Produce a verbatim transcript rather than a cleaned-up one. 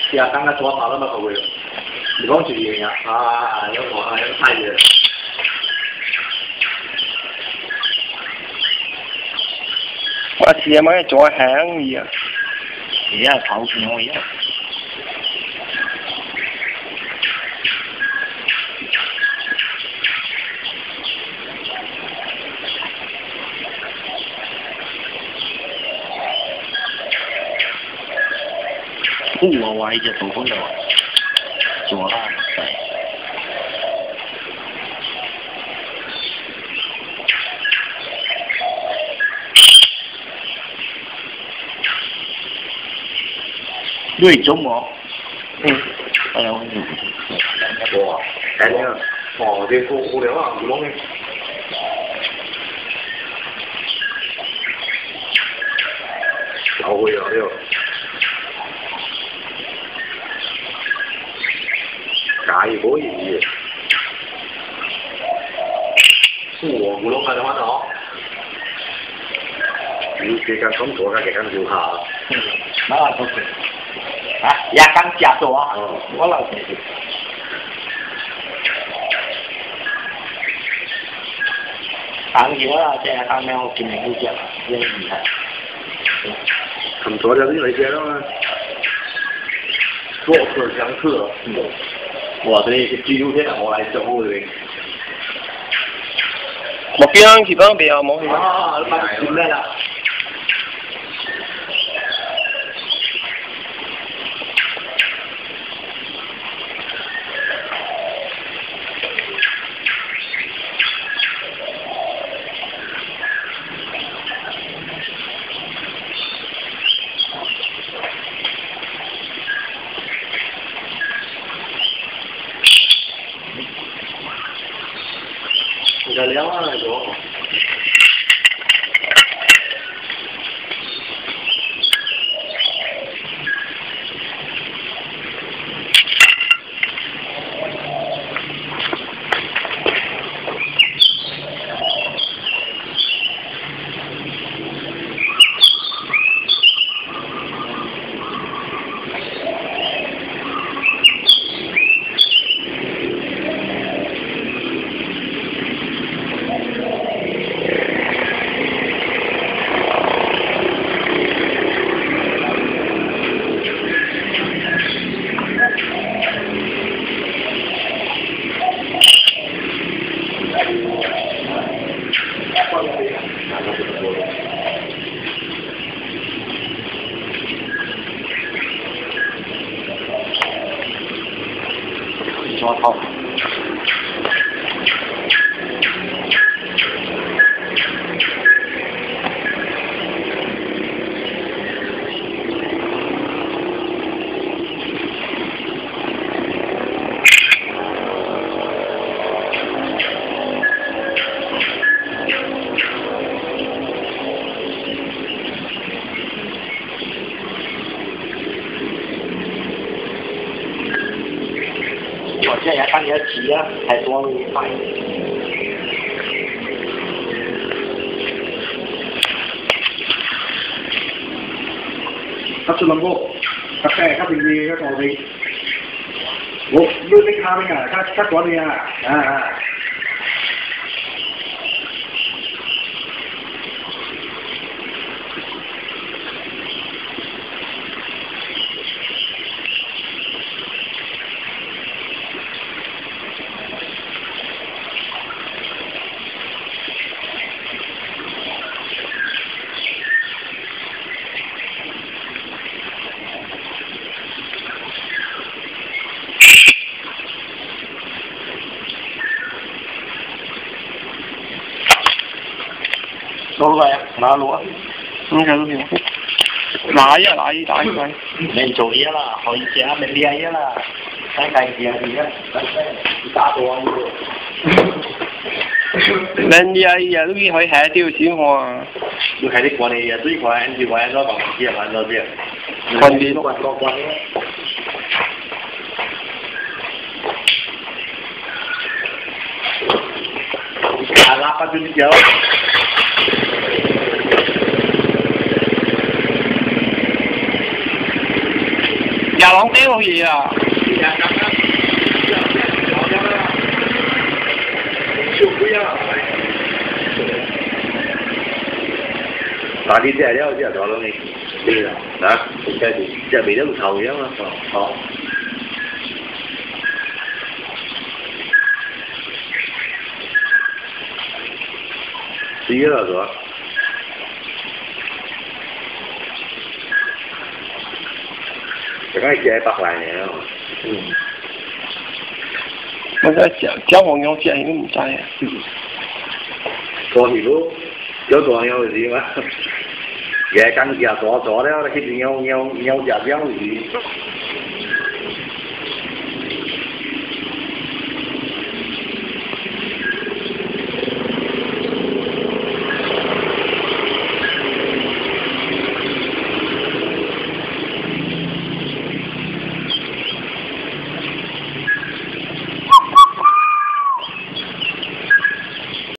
是啊，刚刚抓跑那么好个，你讲住嘢啊？啊，有我啊，有太嘢。 我試下買做下響嘢啊， 而家炒片我而家。不我我一直做工的，做啦，对。对中国， 嗯， 哎呀，我唔哇，睇呢個，哦，你好好料啊，唔講嘅。有去啊呢個。假如可以，是我古龍嘅話咯，你這個工作嘅咁要下，那都是，啊，也剛加咗啊，我老係，當然啦，即係當然我見你呢隻，呢厲害，咁多就呢類嘢啦，做事相克，嗯。我這紀錄片我來做嘅。 目標是講比較冇去。 啊，蠻新嘅啦。這兩萬來多。抓套。我现在也看你要急啊，太多了快。ครับจุลงโก้กาแฟครับเป็นดีก็ต่อไปโอ้ยืดไม่ค้าไม่ไงถ้าถ้าตัวนี้อ่ะอ่า攞嚟啊，拿攞啊，咁就咁樣。拿啊，拿啊，拿啊！你做嘢啦，可以食啊，咪啲嘢啦，睇計字啊，而家打到啊呢個。 你啊呀，都可以下啲錢喎。 要係啲過嚟啊，追過嚟，跟住過嚟攞個唔知啊，揾到啲啊。 關啲攞攞關啲。啊，拉翻啲酒。 廿六講屌嘢啊！ 打啲材料之後做咯你，對啦，啊，即係即係味都唔臭嘅嘛，好。十一了哥，這個幾百萬年啊！嗯， 我在講講黃牛價，你都唔知啊？ 過條路有黃牛嘅事嘛？嘢跟住又左左咧，呢邊有有有隻有魚。